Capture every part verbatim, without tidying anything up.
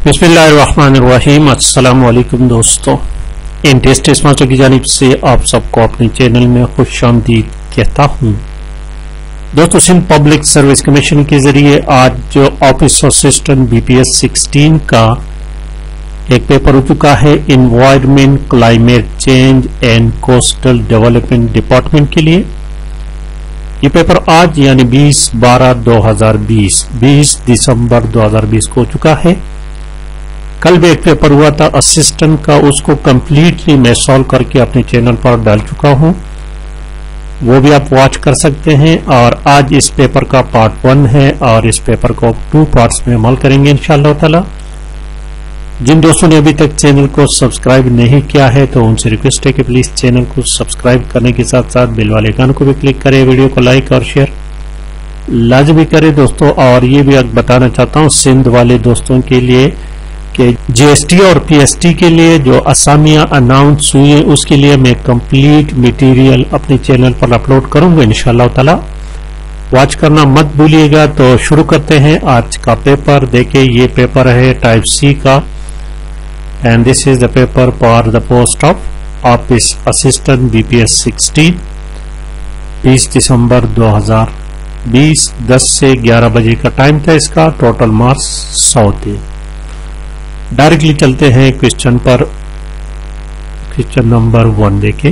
बिस्मिल्लाहिर्रहमानिर्रहीम। अस्सलाम वालेकुम दोस्तों, इन टेस्ट टेस्ट मास्टर की जानिब से आप सबको अपने चैनल में खुशामदीद कहता हूँ। दोस्तों, सिंध पब्लिक सर्विस कमीशन के जरिए आज जो ऑफिस असिस्टेंट बीपीएस सिक्सटीन का एक पेपर हो चुका है environment, climate change and coastal development department के लिए। ये पेपर आज यानी बीस बारह दो हजार बीस बीस दिसंबर दो हजार बीस को हो चुका है। कल भी एक पेपर हुआ था असिस्टेंट का, उसको कंप्लीटली मैं सॉल्व करके अपने चैनल पर डाल चुका हूं, वो भी आप वॉच कर सकते हैं। और आज इस पेपर का पार्ट वन है और इस पेपर को टू पार्ट्स में अमल करेंगे इंशाअल्लाह ताला। जिन दोस्तों ने अभी तक चैनल को सब्सक्राइब नहीं किया है तो उनसे रिक्वेस्ट है कि प्लीज चैनल को सब्सक्राइब करने के साथ साथ बेल वाले आइकन को भी क्लिक करें, वीडियो को लाइक और शेयर लाजमी करें दोस्तों। और ये भी बताना चाहता हूँ सिंध वाले दोस्तों के लिए कि जीएसटी और पीएसटी के लिए जो असामियां अनाउंस हुई है उसके लिए मैं कंप्लीट मटेरियल अपने चैनल पर अपलोड करूंगा इंशाअल्लाह ताला, वॉच करना मत भूलिएगा। तो शुरू करते हैं आज का पेपर। देखिए ये पेपर है टाइप सी का and this is the paper for the post of office assistant BPS sixteen. बीस दिसंबर दो हजार बीस दस से ग्यारह बजे का टाइम था इसका। टोटल मार्क्स सौ थे। डायरेक्टली चलते हैं क्वेश्चन पर। क्वेश्चन नंबर वन देखें।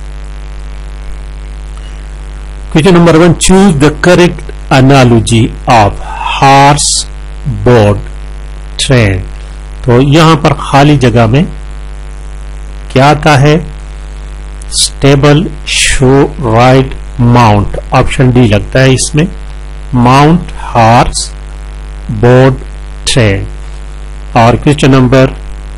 Question number one, choose the correct analogy of horse board train. तो यहां पर खाली जगह में क्या आता है? Stable, show, ride, mount. Option D लगता है इसमें। Mount, horse, board, train. और क्वेश्चन नंबर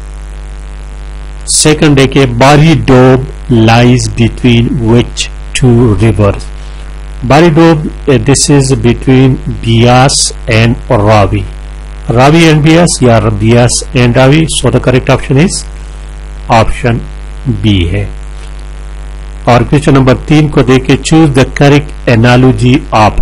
सेकंड है कि Bari Doab lies between which two rivers. Bari Doab, this is between Beas and Ravi. Ravi and Beas या Beas and Ravi. So the correct option is option B है। और question number तीन को देखे, choose the correct analogy of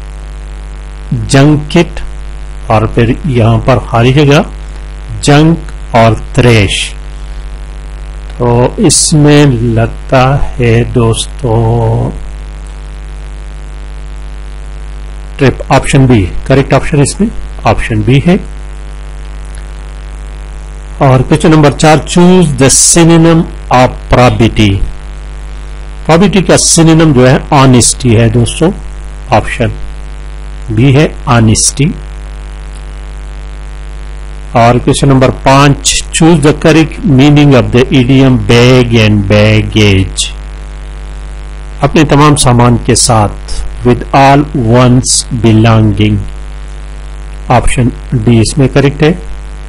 junket. और फिर यहां पर खाली जगह जंक और थ्रेश। तो इसमें लगता है दोस्तों trip. Option B correct option इसमें ऑप्शन बी है। और क्वेश्चन नंबर चार, choose the synonym of probability. Probability का सिनोनिम जो है ऑनेस्टी है दोस्तों। ऑप्शन बी है ऑनेस्टी। और क्वेश्चन नंबर पांच, choose the correct meaning of the idiom bag and baggage. अपने तमाम सामान के साथ, with all one's belonging. Option D इसमें करेक्ट है।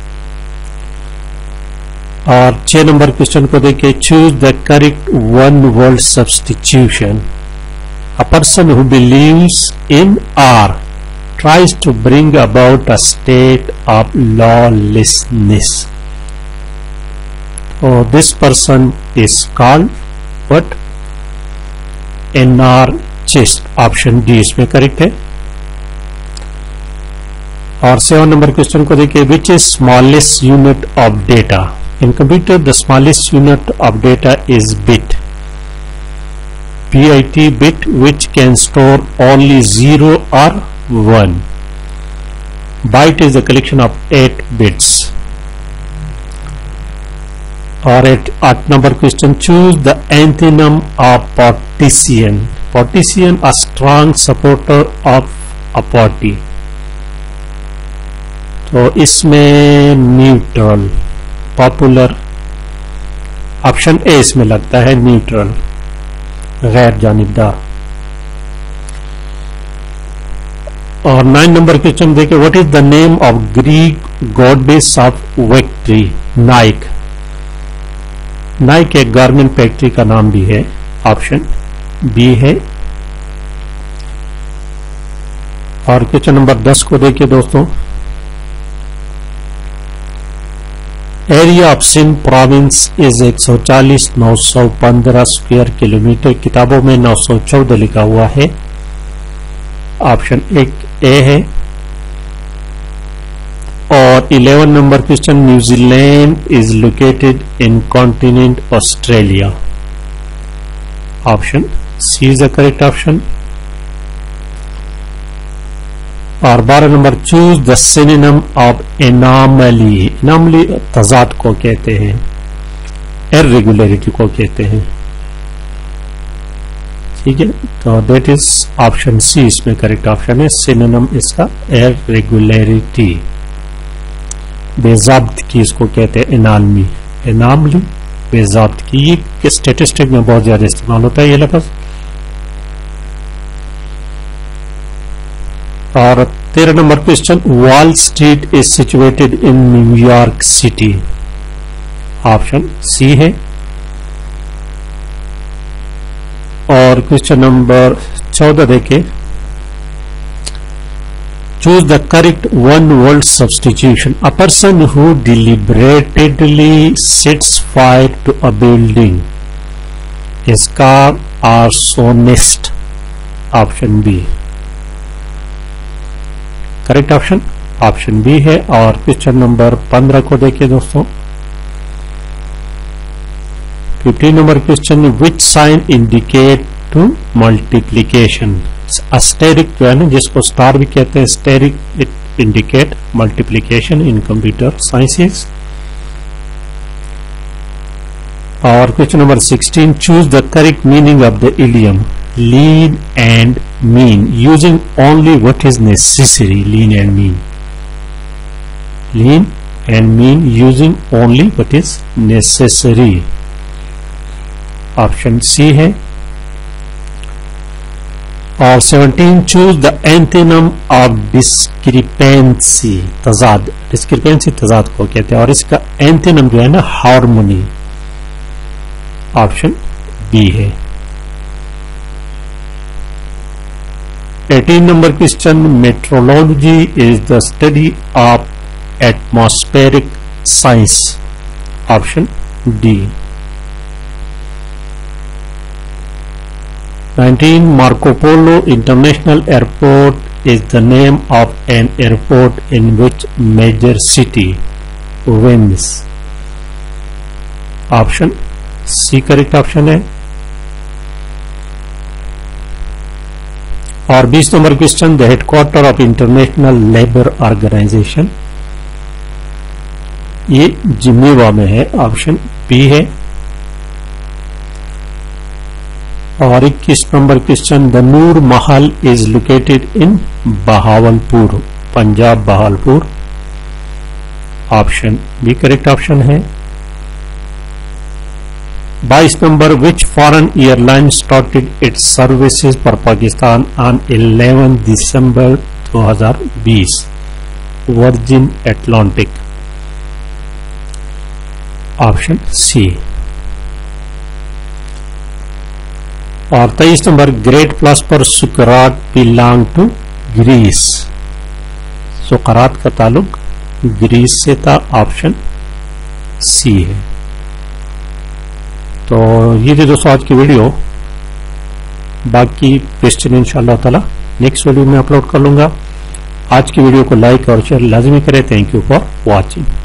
और छह नंबर क्वेश्चन को देखिए, choose the correct one word substitution. A person who believes in are tries to bring about a state of lawlessness. So this person is called what? Anarchist. Option D इसमें correct है। और seven number question को देखिए, which is smallest unit of data in computer? The smallest unit of data is bit. bit bit which can store only zero or one. Byte is a collection of eight bits. Or at, at number question, choose the antonym of partition. Partition, a strong supporter of a party. तो इसमें neutral, popular. Option A इसमें लगता है neutral, गैर जानिबदार। और nine number question देखिए, what is the name of Greek goddess of victory? Nike. Nike एक गारमेंट फैक्ट्री का नाम भी है। ऑप्शन बी है। और क्वेश्चन नंबर दस को देखिए दोस्तों, area of Sindh province is एक सौ चालीस नौ सौ पंद्रह स्क्वायर किलोमीटर। किताबों में नौ सौ चौदह लिखा हुआ है। ऑप्शन एक ए है। और eleven number question, New Zealand is located in continent Australia. Option C is the correct option. और बारह number, choose the synonym of anomaly. Anomaly तजाद को कहते हैं, इर्रेगुलरिटी को कहते हैं. ठीक है, तो दैट इज ऑप्शन सी इसमें करेक्ट ऑप्शन है. सिनोनिम इसका इर्रेगुलरिटी, बेज़ाब्त की इसको कहते हैं एनॉमली. एनॉमली बेज़ाब्त की, ये स्टेटिस्टिक में बहुत ज्यादा इस्तेमाल होता है ये लफ्ज. और तेरह number question, Wall Street is situated in New York City. Option C है. और क्वेश्चन नंबर चौदह देखे, choose the correct one word substitution. A person who deliberately sets fire to a building, is called arsonist. Option B correct option, option B है. और question number पंद्रह को देखिए दोस्तों, fifteen number question, which sign indicate to multiplication. Asterisk जो है ना, जिसको स्टार भी कहते हैं, asterisk it indicate multiplication in computer sciences. और question number sixteen, choose the correct meaning of the idiom lean and mean using only what is necessary. Lean and mean, lean and mean using only what is necessary. Option C है. और seventeen, choose the antonym of discrepancy. तजाद, discrepancy तजाद को कहते हैं और इसका antonym जो है ना हार्मोनी. ऑप्शन बी है. Eighteen number question, metrology is the study of atmospheric science. Option D. Nineteen, Marco Polo International Airport is the name of an airport in which major city Venice. Option C correct option है. और बीस number question, the headquarter of international Labour Organization, ये Geneva में है. Option B है. और इक्कीस number question, the Noor Mahal is located in Bahawalpur, Punjab Bahawalpur. Option B correct option है. बाईस number, which foreign airline started its services for Pakistan on eleven दिसंबर दो हज़ार बीस. Virgin Atlantic. Option C. और तेईस नंबर, ग्रेट प्लस पर सुकरात बिलोंग टू ग्रीस. सुकरात का ताल्लुक ग्रीस से था. ऑप्शन सी है. तो ये थी दोस्तों आज की वीडियो. बाकी क्वेश्चन इंशाअल्लाह ताला नेक्स्ट वीडियो में अपलोड कर लूंगा. आज की वीडियो को लाइक और शेयर लाजमी करें. Thank you for watching.